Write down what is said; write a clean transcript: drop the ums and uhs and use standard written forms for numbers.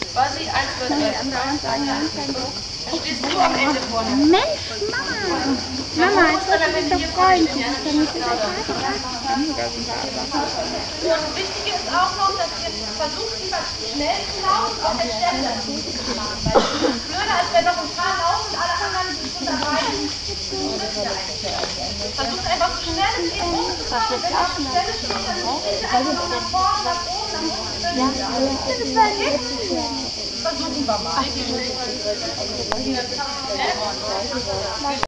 Quasi 1 wird stehst du am Ende vorne. Mensch, Mama, jetzt wird es doch freundlich. Und wichtig ist auch noch, dass ihr versucht, lieber schnell zu laufen, auf der Stelle das zu machen. Weil es ist blöder, als wenn noch ein paar laufen und alle anderen sind schon dabei. Versucht einfach so schnell es geht hochzukommen. Wenn ihr auf der Stelle steht, dann steht ihr einfach noch nach vorne, nach oben, nach unten. Versuchen wir mal.